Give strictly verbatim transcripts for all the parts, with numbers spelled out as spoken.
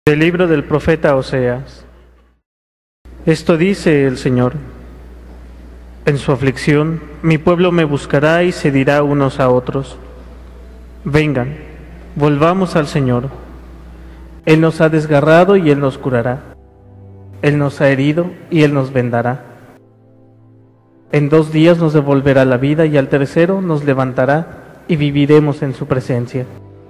Del libro del profeta Oseas. Esto dice el Señor: en su aflicción mi pueblo me buscará y se dirá unos a otros: vengan, volvamos al Señor. Él nos ha desgarrado y Él nos curará. Él nos ha herido y Él nos vendará. En dos días nos devolverá la vida y al tercero nos levantará y viviremos en su presencia.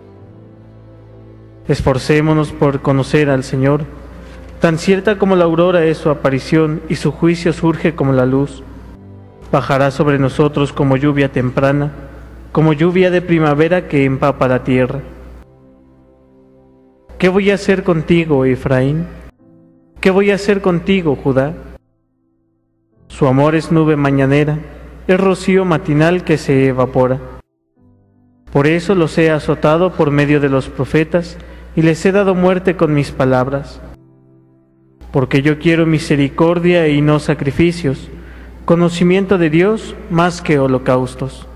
Esforcémonos por conocer al Señor. Tan cierta como la aurora es su aparición y su juicio surge como la luz. Bajará sobre nosotros como lluvia temprana, como lluvia de primavera que empapa la tierra. ¿Qué voy a hacer contigo, Efraín? ¿Qué voy a hacer contigo, Judá? Su amor es nube mañanera, es rocío matinal que se evapora. Por eso los he azotado por medio de los profetas y les he dado muerte con mis palabras. Porque yo quiero misericordia y no sacrificios, conocimiento de Dios más que holocaustos.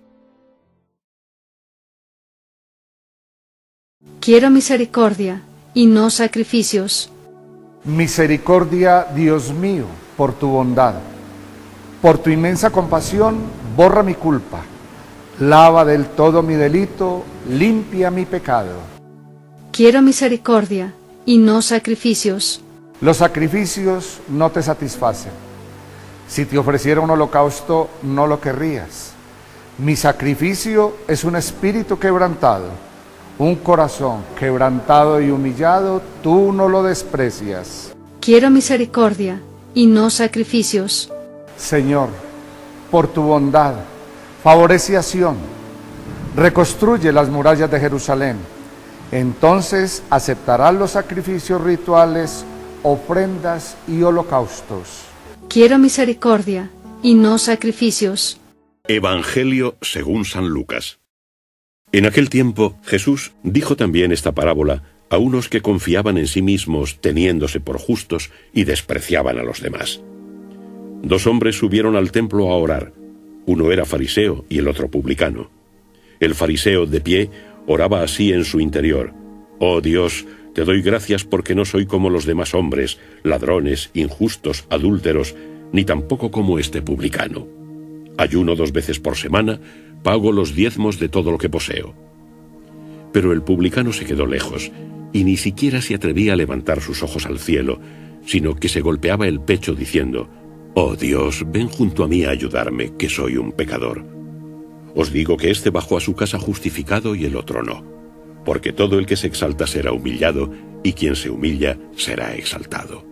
Quiero misericordia y no sacrificios. Misericordia, Dios mío, por tu bondad. Por tu inmensa compasión, borra mi culpa. Lava del todo mi delito, limpia mi pecado. Quiero misericordia y no sacrificios. Los sacrificios no te satisfacen. Si te ofreciera un holocausto, no lo querrías. Mi sacrificio es un espíritu quebrantado, un corazón quebrantado y humillado, tú no lo desprecias. Quiero misericordia y no sacrificios. Señor, por tu bondad, favorece a Sión, reconstruye las murallas de Jerusalén. Entonces aceptarás los sacrificios rituales, ofrendas y holocaustos. Quiero misericordia y no sacrificios. Evangelio según San Lucas. En aquel tiempo Jesús dijo también esta parábola a unos que confiaban en sí mismos teniéndose por justos y despreciaban a los demás. Dos hombres subieron al templo a orar. Uno era fariseo y el otro publicano. El fariseo, de pie, oraba así en su interior: «Oh Dios, te doy gracias porque no soy como los demás hombres, ladrones, injustos, adúlteros, ni tampoco como este publicano. Ayuno dos veces por semana, pago los diezmos de todo lo que poseo». Pero el publicano se quedó lejos, y ni siquiera se atrevía a levantar sus ojos al cielo, sino que se golpeaba el pecho diciendo: «Oh Dios, ven junto a mí a ayudarme, que soy un pecador». Os digo que éste bajó a su casa justificado y el otro no, porque todo el que se exalta será humillado, y quien se humilla será exaltado.